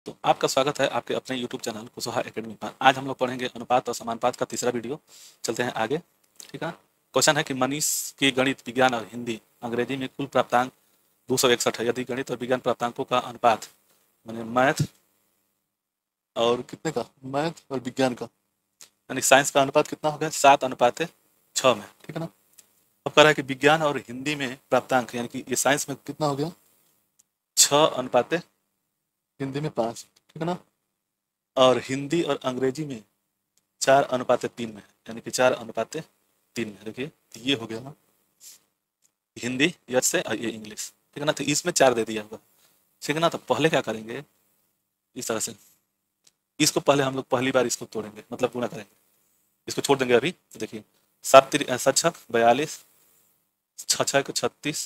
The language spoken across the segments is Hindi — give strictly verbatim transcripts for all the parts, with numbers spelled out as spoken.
तो आपका स्वागत है आपके अपने यूट्यूब चैनल कुशवाहा एकेडमी पर। आज हम लोग पढ़ेंगे अनुपात और समानुपात का तीसरा वीडियो। चलते हैं आगे। ठीक है। क्वेश्चन है कि मनीष की गणित, विज्ञान और हिंदी अंग्रेजी में कुल प्राप्तांक दो सौ इकसठ है। यदि गणित और विज्ञान प्राप्तांकों का अनुपात मैंने मैथ और कितने का, मैथ और विज्ञान का यानी साइंस का अनुपात कितना हो गया, सात अनुपात छः में। ठीक है ना। अब कह रहा है कि विज्ञान और हिंदी में प्राप्तांक यानी कि ये साइंस में कितना हो गया, छः अनुपात हिंदी में पाँच। ठीक है ना। और हिंदी और अंग्रेजी में चार अनुपात तीन में है, यानी कि चार अनुपात तीन में। देखिए ये हो गया ना हिंदी यस से, और ये इंग्लिश। ठीक है ना। तो इसमें चार दे दिया होगा। ठीक है ना। तो पहले क्या करेंगे, इस तरह से इसको पहले हम लोग पहली बार इसको तोड़ेंगे, मतलब गुणा करेंगे। इसको छोड़ देंगे अभी। तो देखिए सात तिर सात छक बयालीस, छः छः छत्तीस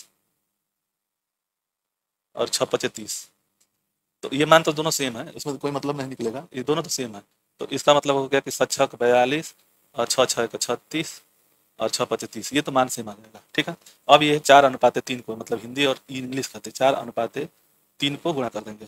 और छः पचे तीस। तो ये मान तो दोनों सेम है, इसमें कोई मतलब नहीं निकलेगा, ये दोनों तो सेम है। तो इसका मतलब हो गया कि सात छक बयालीस और छः छः छत्तीस और छः पच्चीस, ये तो मान से मान जाएगा। ठीक है। अब ये चार अनुपाते तीन को, मतलब हिंदी और इंग्लिश खाते चार अनुपाते तीन को गुणा कर देंगे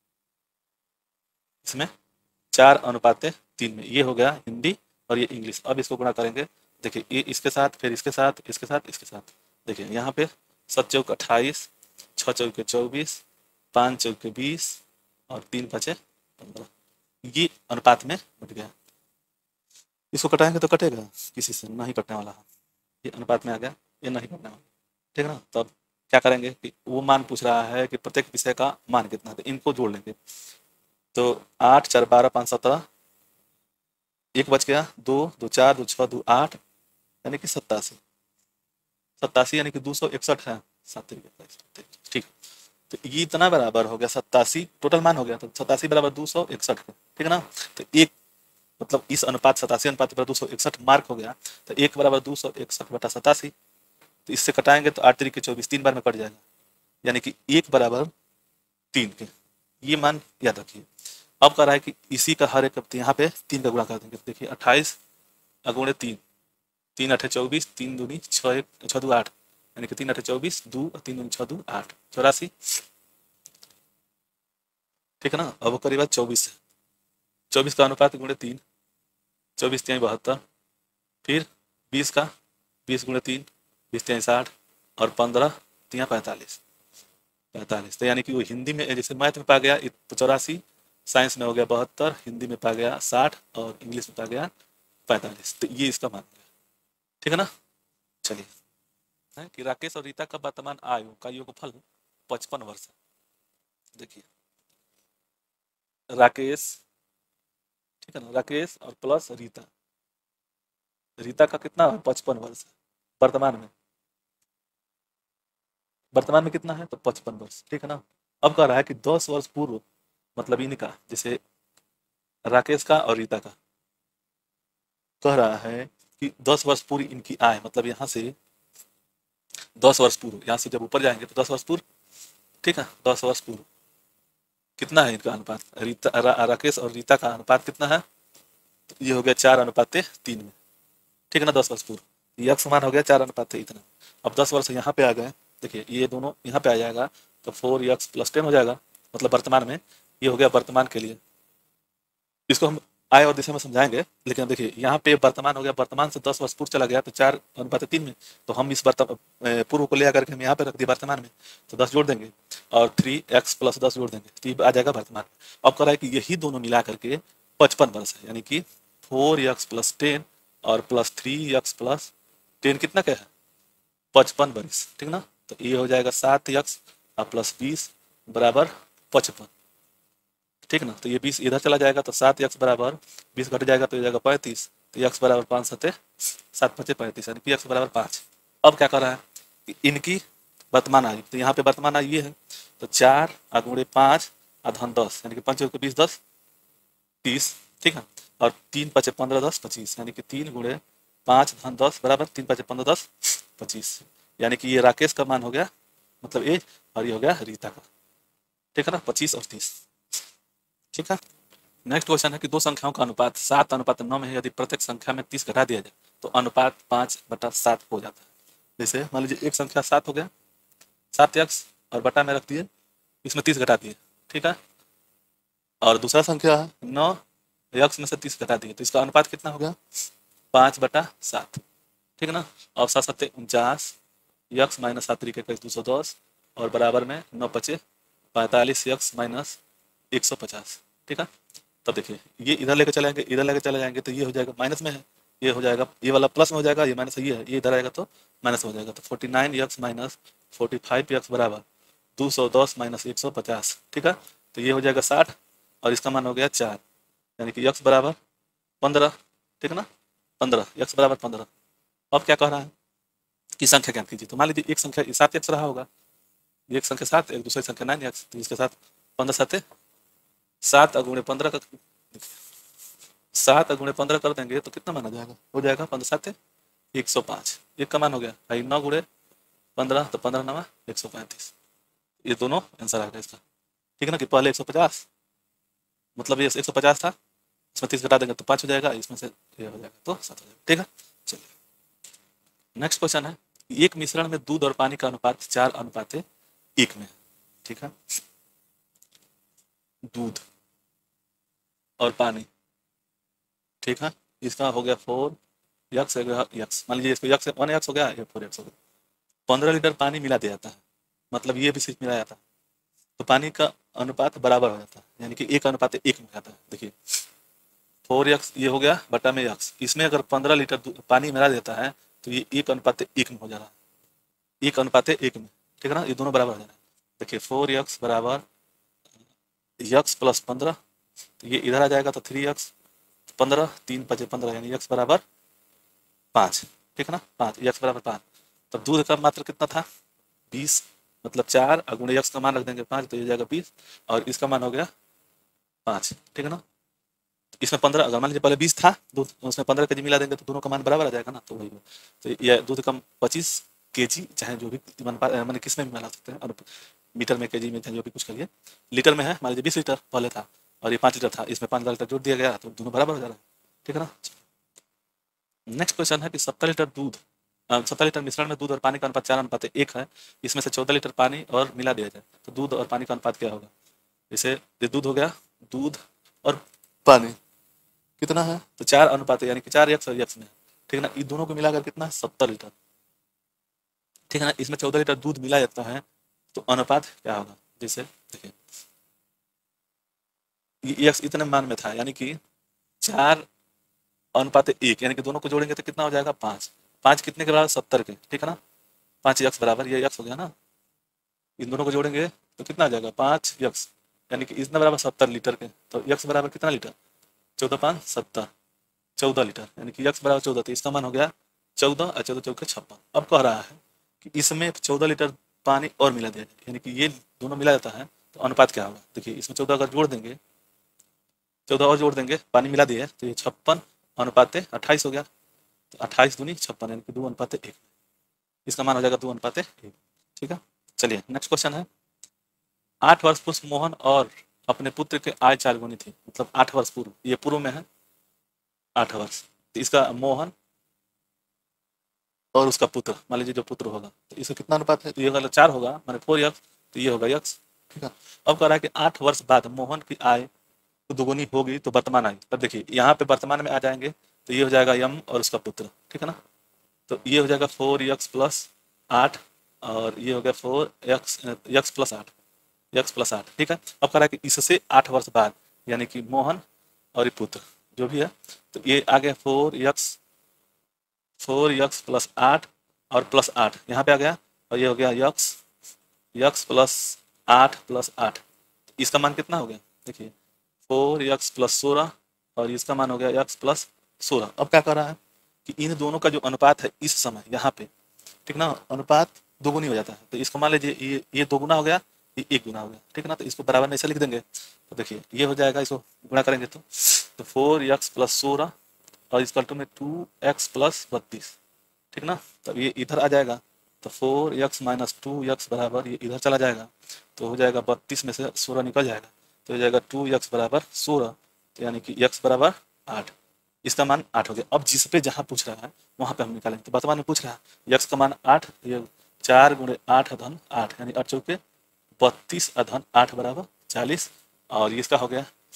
इसमें, चार अनुपाते तीन में। ये हो गया हिंदी और ये इंग्लिश। अब इसको गुणा करेंगे। देखिए ये इसके साथ, फिर इसके साथ, इसके साथ, इसके साथ। देखिए यहाँ पे सात चौक अट्ठाईस, छः चौके चौबीस, पाँच चौके बीस और तीन पचे पंद्रह। ये अनुपात में बट गया। इसको कटाएंगे तो कटेगा, किसी से नहीं कटने वाला है। ये अनुपात में आ गया, ये नहीं कटने वाला। ठीक है ना। तब क्या करेंगे कि वो मान पूछ रहा है कि प्रत्येक विषय का मान कितना है, तो इनको जोड़ लेंगे। तो आठ चार बारह पाँच सत्रह, एक बच गया, दो दो चार दो छः दो आठ, यानी कि सत्तासी। सत्तासी यानी कि दो सौ इकसठ है। सात तरीके का ठीक। तो ये इतना बराबर हो गया, सत्तासी टोटल मान हो गया। तो सत्तासी बराबर दो सौ इकसठ। ठीक है ना। तो एक मतलब इस अनुपात सतासी अनुपात बराबर दो सौ इकसठ मार्क हो गया। तो एक बराबर दो सौ इकसठ बटा सतासी। तो इससे कटाएंगे तो आठ तरीके चौबीस, तीन बार में कट जाएगा, यानी कि एक बराबर तीन के। ये मान याद रखिए। अब कह रहा है कि इसी का हर एक यहाँ पे तीन का गुणा कर देंगे। देखिए अट्ठाईस अगुणे तीन, तीन अठे चौबीस, तीन दूनी छः, एक छः दो आठ, यानी कि तीन अठे चौबीस, दो तीन दूनी छः दो आठ, चौरासी। ठीक है ना। अब करीब चौबीस है, चौबीस का अनुपात गुणे तीन, चौबीस त्याई बहत्तर। फिर बीस का, बीस गुणे तीन, बीस त्याई साठ और पंद्रह तिया पैंतालीस। पैंतालीस तो यानी कि वो हिंदी में, जैसे मैथ में पा गया चौरासी, साइंस में हो गया बहत्तर, हिंदी में पा गया साठ और इंग्लिश में पा गया पैंतालीस। तो ये इसका मान गया। ठीक है ना। चलिए है कि राकेश और रीता का वर्तमान आयु का योगफल पचपन वर्ष है। देखिए राकेश, ठीक है ना, राकेश और प्लस रीता, रीता का कितना है, पचपन वर्ष है वर्तमान में। वर्तमान में कितना है तो पचपन वर्ष। ठीक है ना। अब कह रहा है कि दस वर्ष पूर्व, मतलब इनका, जैसे राकेश का और रीता का, कह रहा है कि दस वर्ष पूर्व इनकी आय, मतलब यहाँ से दस वर्ष पूर्व, यहाँ से जब ऊपर जाएंगे तो दस वर्ष पूर्व। ठीक है। दस वर्ष पूर्व कितना है इनका अनुपात, रीता रा, राकेश और रीता का अनुपात कितना है, तो ये हो गया चार अनुपात तीन में। ठीक है ना। दस वर्ष पूर्व यह समान हो गया चार अनुपात इतना। अब दस वर्ष यहाँ पे आ गए। देखिए ये दोनों यहाँ पे आ जाएगा, तो फोर यक्स प्लस टेन हो जाएगा, मतलब वर्तमान में। ये हो गया वर्तमान के लिए। इसको हम आय और दिशा में समझाएंगे, लेकिन देखिए यहाँ पे वर्तमान हो गया, वर्तमान से दस वर्ष पूर्व चला गया तो चार अनुपात तीन में। तो हम इस वर्तमान पूर्व को ले आकर के हम यहाँ पे रख दिए वर्तमान में, तो दस जोड़ देंगे और थ्री एक्स प्लस दस जोड़ देंगे, तो ये आ जाएगा वर्तमान। अब कह रहा है कि यही दोनों मिला करके पचपन वर्ष है, यानी कि फोर एक्स प्लस टेन और plus three x plus ten कितना क्या है, पचपन वर्ष। ठीक ना। तो ये हो जाएगा सात एक्स और प्लस बीस बराबर पचपन। ठीक ना। तो ये बीस इधर चला जाएगा, तो सात एक्स बराबर बीस घट जाएगा तो हो जाएगा पैंतीस। तो एक्स बराबर पाँच सत्ते सात पचे पैंतीस, यानी कि एक्स बराबर पाँच। अब क्या कर रहा है कि इनकी वर्तमान आयु, तो यहाँ पे वर्तमान आयु ये है, तो चार अगुणे पाँच अधन दस, यानी कि पंच के बीस दस तीस। ठीक है। और तीन पचे पंद्रह दस पच्चीस, यानी कि तीन गुणे पाँच धन दस बराबर तीन पचे पंद्रह दस पच्चीस, यानी कि ये राकेश का मान हो गया, मतलब एज, और ये हो गया रीता का। ठीक है ना। पच्चीस और तीस। ठीक है। नेक्स्ट क्वेश्चन है कि दो संख्याओं का अनुपात सात अनुपात नौ में है। यदि प्रत्येक संख्या में तीस घटा दिया जाए तो अनुपात पाँच बटा सात हो जाता है। जैसे मान लीजिए एक संख्या सात हो गया, सात एक्स और बटा में रख दिए, इसमें तीस घटा दिए। ठीक है। और दूसरा संख्या है नौ, यक्स में से तीस घटा दिए तो इसका अनुपात कितना हो गया, पाँच बटा सात, ठीक है ना। और सात सत्ते उनचास, यक्स माइनस सात तरीके का दो सौ दस, और बराबर में नौ पचे पैंतालीस, यक्स माइनस एक सौ पचास, ठीक है। तब देखिए ये इधर लेकर चले जाएंगे, इधर लेकर चले जाएंगे तो ये हो जाएगा माइनस में है, ये हो जाएगा, ये वाला प्लस में हो जाएगा, ये माइनस ये है, ये इधर आएगा तो माइनस हो जाएगा। तो forty nine x minus forty five x बराबर दो सौ दस माइनस एक सौ पचास, ठीक है। तो ये हो जाएगा साठ और इसका मान हो गया चार, यानी कि यक्स बराबर पंद्रह, ठीक है ना, पंद्रह, यक्स बराबर पंद्रह। अब क्या कह रहा है कि संख्या ज्ञात कीजिए। तो मान लीजिए एक संख्या सात यक्स रहा होगा, एक संख्या सात, एक दूसरी संख्या नाइन यक्स, तो इसके साथ पंद्रह सात सात अगुणे पंद्रह का सात अगुणे पंद्रह कर देंगे तो कितना माना जाएगा, हो जाएगा पंद्रह सात एक सौ पाँच, एक का मान हो गया भाई नौ गुणे पंद्रह तो पंद्रह नवा एक सौ पैंतीस, ये दोनों आंसर आ गया इसका, ठीक है ना। कि पहले एक सौ पचास मतलब ये एक सौ पचास था, इसमें तीस घटा देंगे तो पाँच हो जाएगा, इसमें से ये हो जाएगा तो सात हो जाएगा, ठीक है। चलिए नेक्स्ट क्वेश्चन है, एक मिश्रण में दूध और पानी का अनुपात चार अनुपात एक में, ठीक है। दूध और पानी, ठीक है, इसका हो गया फोर यक्स यक्स, मान लीजिए इसको यक्स वन यक्स हो गया, ये फोर यक्स हो गया। पंद्रह लीटर पानी मिला दिया जाता है, मतलब ये भी सिर्फ मिलाया जाता है, तो पानी का अनुपात बराबर हो जाता है, यानी कि एक अनुपात एक में जाता है। देखिए फोर यक्स ये हो गया बटा में यक्स, इसमें अगर पंद्रह लीटर पानी मिला देता है तो ये एक अनुपात एक में हो जा रहा है, एक अनुपात एक में, ठीक है ना, ये दोनों बराबर हो जा रहा है। देखिए फोर यक्स बराबर यक्स प्लस पंद्रह, तो ये इधर आ जाएगा तो थ्री यक्स, पंद्रह तीन पचे पंद्रह, यानी यक्स बराबर पाँच, ठीक है ना, पाँच, यक्स बराबर पाँच। तब दूध का मात्रा कितना था, बीस, मतलब चार अगुणे यक्स का मान रख देंगे पाँच तो ये जाएगा बीस, और इसका मान हो गया पाँच, ठीक है ना। इसमें पंद्रह, अगर मान लीजिए पहले बीस था दूध, उसमें पंद्रह के जी मिला देंगे तो दोनों का मान बराबर आ जाएगा ना, तो वही। तो ये दूध कम पच्चीस के जी, चाहे जो भी मैंने किस में भी मिला सकते हैं, और मीटर में के जी में चाहे जो भी कुछ करिए, लीटर में है, मान लीजिए बीस लीटर पहले था और ये पाँच लीटर था, इसमें पाँच लीटर जोड़ दिया गया तो दोनों बराबर हो जा रहा है, ठीक है ना। नेक्स्ट क्वेश्चन है कि सत्तर लीटर दूध सत्तर लीटर मिश्रण में दूध और पानी का अनुपात चार अनुपात एक है, इसमें से चौदह लीटर पानी और मिला दिया जाए तो दूध और पानी का अनुपात क्या होगा। जैसे ये दूध हो गया, दूध और पानी कितना है, तो चार अनुपात यानी कि चार यक्स और यक्स में, ठीक है ना। इन दोनों को मिलाकर कितना है, सत्तर लीटर, ठीक है ना। इसमें चौदह लीटर दूध मिला जाता है तो अनुपात क्या होगा। जैसे देखिए यक्स इतने मान में था, यानी कि चार अनुपात एक, यानी कि दोनों को जोड़ेंगे तो कितना हो जाएगा, पाँच, पाँच कितने के बराबर, सत्तर के, ठीक है ना। पाँच यक्स बराबर ये यक्स हो गया ना, इन दोनों को जोड़ेंगे तो कितना आ जाएगा, पाँच यक्स, यानी कि इसमें बराबर सत्तर लीटर के, तो यक्स बराबर कितना लीटर, चौदह पाँच सत्तर, चौदह लीटर, यानी कि यक्स बराबर चौदह, तो इसका मान हो गया चौदह और चौदह चौदह छप्पन। अब कह रहा है कि इसमें चौदह लीटर पानी और मिला दिया जाए, यानी कि ये दोनों मिला जाता है तो अनुपात क्या होगा। देखिए इसमें चौदह अगर जोड़ देंगे, चौदह और जोड़ देंगे, पानी मिला दिए तो ये छप्पन अनुपात अट्ठाईस हो गया, तो अट्ठाईस दूनी छप्पन, यानी कि दो अनुपात एक, इसका मान हो जाएगा दो अनुपात एक, ठीक है। चलिए नेक्स्ट क्वेश्चन है, आठ वर्ष पूर्व मोहन और अपने पुत्र के आय चार गुनी थी, मतलब आठ वर्ष पूर्व, ये पूर्व में है आठ वर्ष, तो इसका मोहन और उसका पुत्र, मान लीजिए जो पुत्र होगा तो इसका कितना अनुपात है, तो ये वाला चार होगा, माने फोर यक्स, तो ये होगा यक्स, ठीक है। अब कह रहा है कि आठ वर्ष बाद मोहन की आय दोगुनी होगी तो वर्तमान आय, तब देखिए यहाँ पे वर्तमान में आ जाएंगे तो ये हो जाएगा यम और उसका पुत्र, ठीक है ना। तो ये हो जाएगा फोर यक्स प्लस आठ, और ये हो गया फोर यक्स यक्स प्लस आठ, यक्स प्लस आठ, ठीक है। अब कह रहा है कि इससे आठ वर्ष बाद, यानी कि मोहन और ये पुत्र जो भी है, तो ये आ गया four x four x plus आठ और प्लस आठ यहाँ पे आ गया, और ये हो गया यक्स यक्स प्लस आठ प्लस आठ, इसका मान कितना हो गया, देखिए फोर यक्स प्लस सोलह, और इसका मान हो गया यक्स प्लस सोलह। अब क्या कर रहा है कि इन दोनों का जो अनुपात है इस समय यहाँ पे, ठीक ना, अनुपात दोगुनी हो जाता है, तो इसको मान लीजिए ये ये दो गुना हो गया, ये एक गुना हो गया, ठीक है ना। तो इसको बराबर में ऐसे लिख देंगे, तो देखिए ये हो जाएगा, इसको गुणा करेंगे तो तो फोर यक्स प्लस सोलह और इसका टू में टू एक्स प्लस बत्तीस, ठीक ना। तब ये इधर आ जाएगा तो four x minus two x बराबर ये इधर चला जाएगा, तो हो जाएगा बत्तीस में से सोलह निकल जाएगा, तो हो जाएगा टू यक्स बराबर सोलह, तो यानी कि यक्स बराबर आठ, इसका मान आठ हो गया। अब जिस पे जहाँ पूछ रहा है वहाँ पे हम निकालेंगे, तो वर्तमान में पूछ रहा है यक्स का मान आठ, ये चार गुणे आठ अधन आठ, यानी आठ चौके बत्तीस अधन आठ बराबर चालीस, और इसका हो गया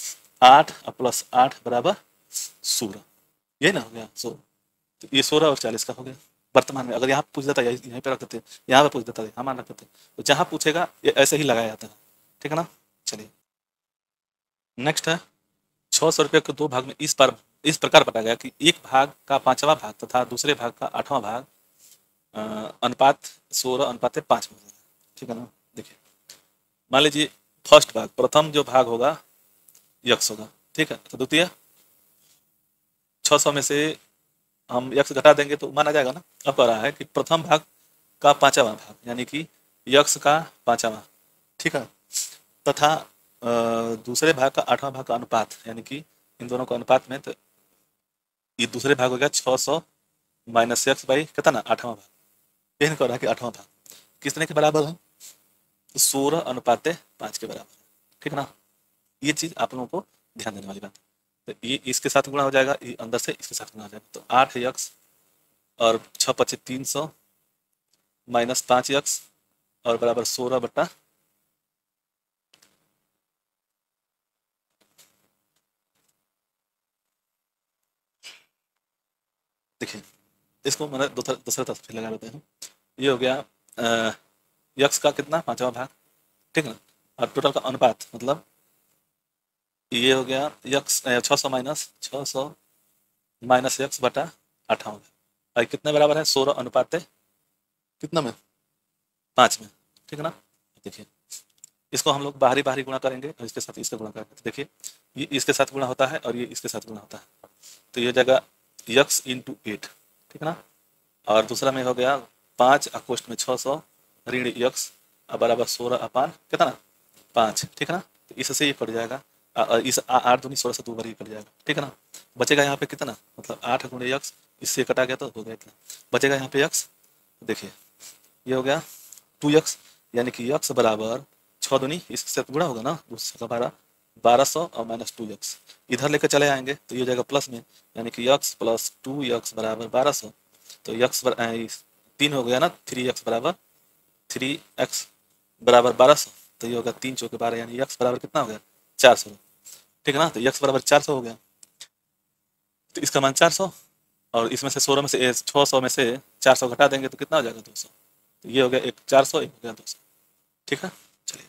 आठ और प्लस आठ बराबर सोलह, ये ना हो गया। सो तो ये सोलह और चालीस का हो गया वर्तमान में। अगर यहाँ पूछ देता यहीं यहीं पे रख देते, यहाँ पे पूछ देता यहाँ मान रख देते, तो जहाँ पूछेगा ये ऐसे ही लगाया जाता है, ठीक है ना। चलिए नेक्स्ट है, छह सौ रुपये को दो भाग में इस पर इस प्रकार बताया गया कि एक भाग का पांचवा भाग तथा दूसरे भाग का आठवां भाग अ, अनुपात सोलह अनुपात पाँच में होगा, ठीक है ना। देखिए मान लीजिए फर्स्ट भाग, प्रथम जो भाग होगा यक्स होगा, ठीक है। तो द्वितीय छह सौ में से हम यक्स घटा देंगे तो मान आ जाएगा ना। अब कह रहा है कि प्रथम भाग का पांचवा भाग यानी कि यक्स का पांचवा, ठीक है, तथा अ, दूसरे भाग का आठवां भाग का अनुपात यानी कि इन दोनों का अनुपात में, तो ये दूसरे भाग हो गया छह सौ माइनस एक्स बाई कितना आठवां भाग। यही कह रहा है कि आठवां भाग कितने के बराबर है, तो सोलह अनुपात पाँच के बराबर है, ठीक है ना। ये चीज आप लोगों को ध्यान देने वाली बात है। तो ये इसके साथ गुणा हो जाएगा, ये अंदर से इसके साथ गुणा हो जाएगा, तो आठ एक्स और छः पच्चीस तीन सौ माइनस पाँच एक्स और बराबर सोलह बट्टा देखिए इसको मैंने दूसरा दूसरे तरफ फिर लगा लेते हैं। ये हो गया अ, यक्स का कितना पांचवा भाग, ठीक है ना, और टोटल का अनुपात मतलब ये हो गया यक्स छः सौ माइनस छः सौ माइनस यक्स बटा अट्ठावन, और कितने बराबर है सोलह अनुपात कितना में पाँच में, ठीक है ना। देखिए इसको हम लोग बाहरी बाहरी गुणा करेंगे और इसके साथ इसका गुणा करेंगे, तो देखिए ये इसके साथ गुणा होता है और ये इसके साथ गुणा होता है, तो ये जगह यक्स इंटू एट, ठीक है ना। और दूसरा में हो गया पाँच अकोष्ट में छः सौ ऋण यक्स और बराबर सोलह अपान कितना पाँच, ठीक है ना। तो इससे ये कट जाएगा, आ, आ, इस आ- आठ दूनी सोलह से दो बार ये कट जाएगा, ठीक है ना। बचेगा यहाँ पे कितना, मतलब आठ गुणे यक्स, इससे कटा गया तो हो गया इतना, बचेगा यहाँ पे यक्स। देखिए ये हो गया टू यक्स यानी कि यक्स बराबर छः दूनी इसके साथ गुणा होगा ना, दूसरे का बारह बारह सौ और माइनस टू यक्स इधर लेकर चले आएंगे तो ये हो जाएगा प्लस में, यानी कि यक्स प्लस टू यक्स बराबर बारह सौ, तो यक्स बर, अ, इस- तीन हो गया ना, थ्री एक्स बराबर थ्री एक्स बराबर बारह सौ, तो ये होगा तीन चौके बारह यानी यक्स बराबर कितना हो गया चार सौ, ठीक है ना। तो यक्स बराबर चार सौ हो गया, तो इसका मान चार सौ, और इसमें से सोलह में से छः सौ में से चार सौ घटा देंगे तो कितना हो जाएगा दो सौ, तो ये हो गया एक चार सौ एक हो गया दो सौ, ठीक है। चलिए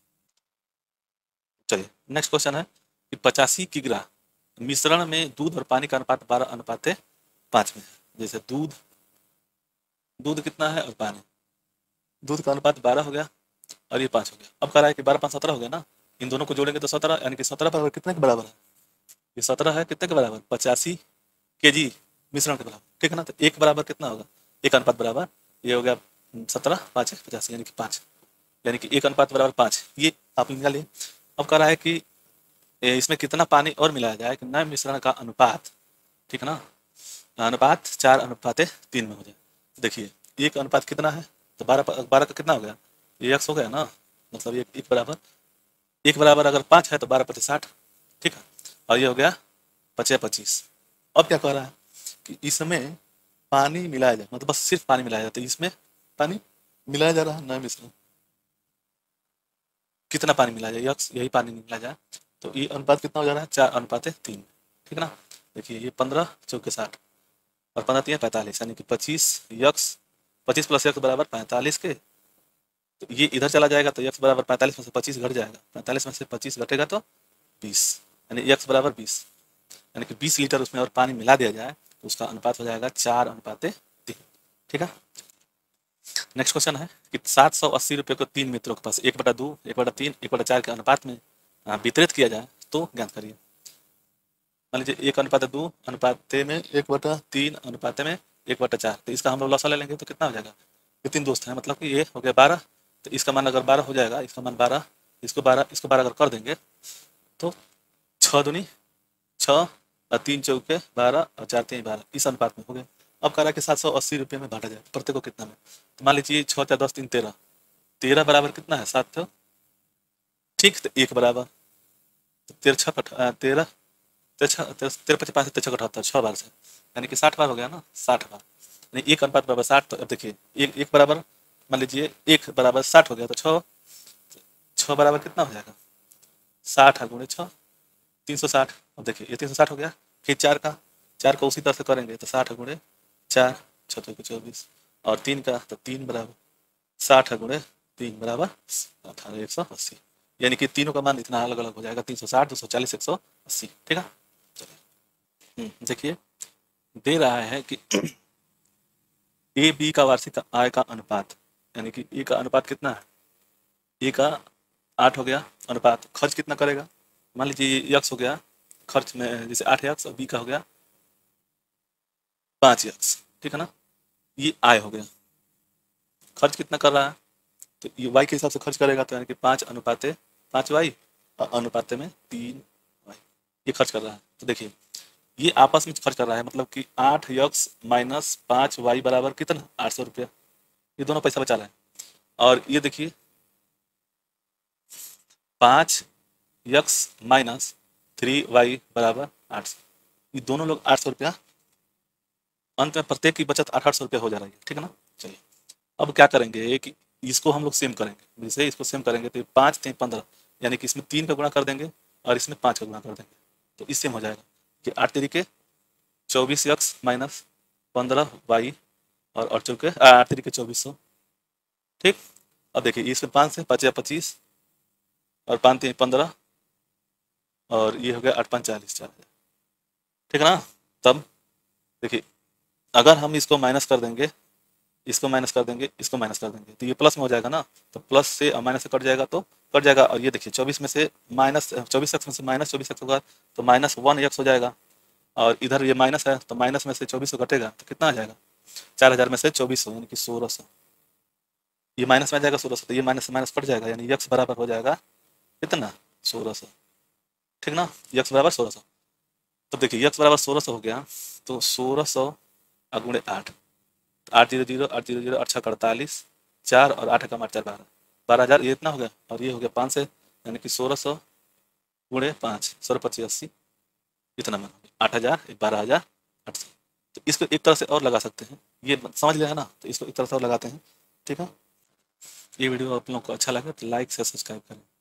चलिए नेक्स्ट क्वेश्चन है कि पचासी किग्रा मिश्रण में दूध और पानी का अनुपात बारह अनुपात पाँच में है। जैसे दूध दूध कितना है और पानी, दूध का अनुपात बारह हो गया और ये पाँच हो गया। अब कह रहा है कि बारह पाँच सत्रह हो गया ना, इन दोनों को जोड़ेंगे तो सत्रह, यानी कि सत्रह बराबर कितने के बराबर है, ये सत्रह है कितने के बराबर पचासी के जी मिश्रण के बराबर, ठीक है ना। तो एक बराबर कितना होगा, एक अनुपात बराबर ये हो गया सत्रह पाँच पचासी यानी कि पाँच, यानी कि एक अनुपात बराबर पाँच, ये आप निकालिए। अब कह रहा है कि ए, इसमें कितना पानी और मिलाया जाए कि नए मिश्रण का अनुपात, ठीक है ना, अनुपात चार अनुपात तीन में हो जाए। देखिए एक अनुपात कितना है, तो बारह बारह का कितना हो गया, ये एक्स हो गया ना, मतलब ये एक बराबर एक बराबर अगर पाँच है तो बारह पच्चीस साठ, ठीक है, और ये हो गया पचे पच्चीस। अब क्या कह रहा है कि इसमें पानी मिलाया जाए, मतलब बस सिर्फ पानी मिलाया जाता है, इसमें पानी मिलाया जा रहा है नए मिश्रण, कितना पानी मिलाया जाए यक्स यही पानी मिलाया जाए, तो ये अनुपात कितना हो जा रहा है चार अनुपात तीन, ठीक है ना। देखिए ये पंद्रह चौके साठ और पंद्रह तीन पैंतालीस यानी कि पच्चीस यक्स पच्चीस प्लस यक्स बराबर पैंतालीस के, तो ये इधर चला जाएगा तो यक्स बराबर पैंतालीस में से पच्चीस घट जाएगा, पैंतालीस में से पच्चीस घटेगा तो बीस, यानी यक्स बराबर बीस, यानी कि बीस लीटर उसमें और पानी मिला दिया जाए तो उसका अनुपात हो जाएगा चार अनुपात तीन, ठीक है। नेक्स्ट क्वेश्चन है कि सात सौ अस्सी रुपये को तीन मित्रों के पास एक बटा दो एक बटा तीन एक बटा चार के अनुपात में आ, वितरित किया जाए तो ज्ञात करिए। मान लीजिए एक अनुपात दो अनुपात में एक बटा तीन अनुपात में एक बटा चार, तो इसका हम लोग लौसा ले लेंगे तो कितना हो जाएगा, ये तीन दोस्त हैं मतलब कि ये हो गया बारह, तो इसका मान अगर बारह हो जाएगा, इसका मान बारह, इसको बारह इसको बारह अगर कर देंगे तो छः दूनी छः और तीन चौके बारह और चार तीन बारह इस अनुपात में हो गया। अब कह रहा है कि सात सौ अस्सी रुपये में बांटा जाए प्रत्येक को कितना में, तो मान लीजिए छः चार दस तीन तेरह, तेरह बराबर कितना है सात सौ, ठीक, तो एक बराबर तो तेरह छः कट तेरह तेरह तेरह पच्चीस पाँच तेरह अठहत्तर छः बार से, यानी कि साठ बार हो गया ना, साठ बार यानी एक अनुपात बराबर साठ, तो अब देखिए एक एक बराबर मान लीजिए एक बराबर साठ हो गया तो छः छः बराबर कितना हो जाएगा साठ गुणे छः, तीन सौ साठ। अब देखिए ये तीन सौ साठ हो गया। फिर चार का, चार का उसी तरह से करेंगे तो साठ गुणे चार, छः को चौबीस, और तीन का तो तीन बराबर साठ गुणे तीन बराबर अठारह, एक सौ अस्सी। यानी कि तीनों का मान इतना अलग अलग हो जाएगा, तीन सौ साठ, दो सौ चालीस, एक सौ अस्सी। ठीक है, चलिए हम्म, देखिए दे रहा है कि ए बी का वार्षिक आय का अनुपात, यानी कि ए का अनुपात कितना है, ए का आठ हो गया अनुपात, खर्च कितना करेगा, मान लीजिए यक्स हो गया, खर्च में जैसे आठ यक्स और बी का हो गया पाँच यक्स। ठीक है ना, ये आय हो गया। खर्च कितना कर रहा है, तो ये वाई के हिसाब से खर्च करेगा, तो यानी कि पाँच अनुपाते पाँच वाई और अनुपाते में तीन वाई, ये खर्च कर रहा है। तो देखिए ये आपस में खर्च कर रहा है, मतलब कि आठ यक्स माइनस पाँच वाई बराबर कितना, आठ सौ रुपया। ये दोनों पैसा बचा रहा है। और ये देखिए पाँच यक्स माइनस थ्री वाई बराबर आठ सौ, ये दोनों लोग आठ सौ रुपया, अंत में प्रत्येक की बचत आठ आठ सौ रुपया हो जा रही है। ठीक है ना, चलिए अब क्या करेंगे कि इसको हम लोग सेम करेंगे, जैसे इसको सेम करेंगे तो पाँच तीन पंद्रह, यानी कि इसमें तीन का गुणा कर देंगे और इसमें पाँच का गुणा कर देंगे, तो इससे हो जाएगा कि आठ तरीके चौबीस यक्स माइनस पंद्रह वाई और और चौके आठ तरीके चौबीस सौ। ठीक, अब देखिए इसमें पाँच से पाँच या पच्चीस और पाँच तीन पंद्रह और ये हो गया आठ पाँच चालीस, चार हज़ार। ठीक है ना, तब देखिए अगर हम इसको माइनस कर देंगे, इसको माइनस कर देंगे, इसको माइनस कर देंगे, तो ये प्लस में हो जाएगा ना, तो प्लस से माइनस से कट जाएगा तो कट जाएगा। और ये देखिए चौबीस में से माइनस चौबीस एक्स में से माइनस चौबीस एक्स होगा तो माइनस वन एक्स हो जाएगा, और इधर ये माइनस है तो माइनस में से चौबीस सौ घटेगा तो कितना आ जाएगा, चार हज़ार में से चौबीस सौ यानी कि सोलह सौ। ये माइनस में आ जाएगा सोलह सौ, तो ये माइनस से माइनस कट जाएगा, यानी यक्स बराबर हो जाएगा कितना, सोलह सौ। ठीक ना, यक्स बराबर सोलह सौ। तो देखिए यक्स बराबर सोलह सौ हो गया, तो सोलह सौ गुणे आठ, आठ जीरो जीरो आठ जीरो जीरो आठ छः अड़तालीस, चार और आठ का आठ चार बारह, बारह हज़ार ये इतना हो गया, और ये हो गया पाँच से, यानी कि सोलह सौ गुणे पाँच, सोलह पच्चीस अस्सी, इतना मान हो गया आठ हज़ार, बारह हज़ार आठ सौ। तो इसको एक तरह से और लगा सकते हैं, ये समझ लिया है ना, तो इसको एक तरह से और लगाते हैं। ठीक है, ये वीडियो आप लोगों को अच्छा लगे तो लाइक से सब्सक्राइब करें।